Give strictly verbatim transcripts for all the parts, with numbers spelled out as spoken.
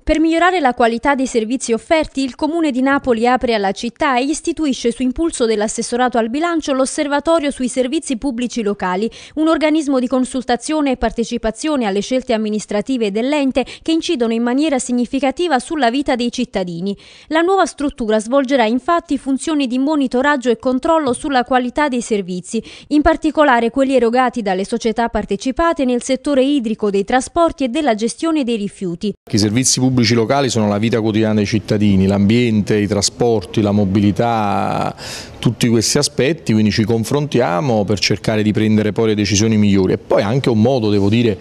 Per migliorare la qualità dei servizi offerti, il Comune di Napoli apre alla città e istituisce su impulso dell'assessorato al bilancio l'Osservatorio sui servizi pubblici locali, un organismo di consultazione e partecipazione alle scelte amministrative dell'ente che incidono in maniera significativa sulla vita dei cittadini. La nuova struttura svolgerà infatti funzioni di monitoraggio e controllo sulla qualità dei servizi, in particolare quelli erogati dalle società partecipate nel settore idrico, dei trasporti e della gestione dei rifiuti. I servizi pubblici locali sono la vita quotidiana dei cittadini, l'ambiente, i trasporti, la mobilità, tutti questi aspetti, quindi ci confrontiamo per cercare di prendere poi le decisioni migliori e poi anche un modo, devo dire,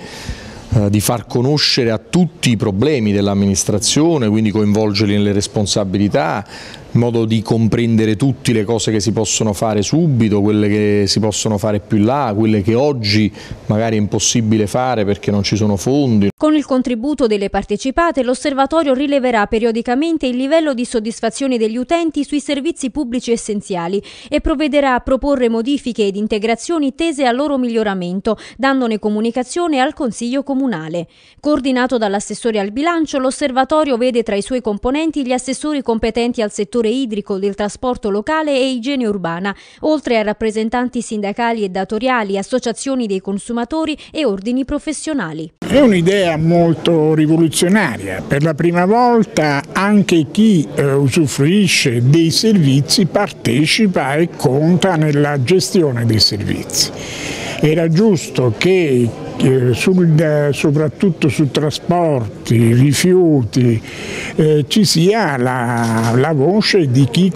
di far conoscere a tutti i problemi dell'amministrazione, quindi coinvolgerli nelle responsabilità, in modo di comprendere tutte le cose che si possono fare subito, quelle che si possono fare più in là, quelle che oggi magari è impossibile fare perché non ci sono fondi. Con il contributo delle partecipate, l'osservatorio rileverà periodicamente il livello di soddisfazione degli utenti sui servizi pubblici essenziali e provvederà a proporre modifiche ed integrazioni tese al loro miglioramento, dandone comunicazione al Consiglio Comunale. Coordinato dall'assessore al bilancio, l'osservatorio vede tra i suoi componenti gli assessori competenti al settore idrico, del trasporto locale e igiene urbana, oltre a rappresentanti sindacali e datoriali, associazioni dei consumatori e ordini professionali. È un'idea molto rivoluzionaria. Per la prima volta anche chi eh, usufruisce dei servizi partecipa e conta nella gestione dei servizi. Era giusto che eh, sul, soprattutto su trasporti, rifiuti, eh, ci sia la, la voce di chi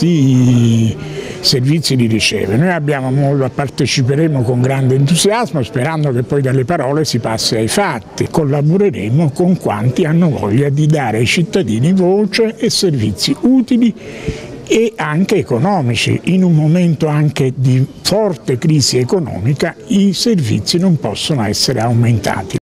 questi servizi li riceve. Noi abbiamo molto, parteciperemo con grande entusiasmo, sperando che poi dalle parole si passi ai fatti. Collaboreremo con quanti hanno voglia di dare ai cittadini voce e servizi utili e anche economici. In un momento anche di forte crisi economica i servizi non possono essere aumentati.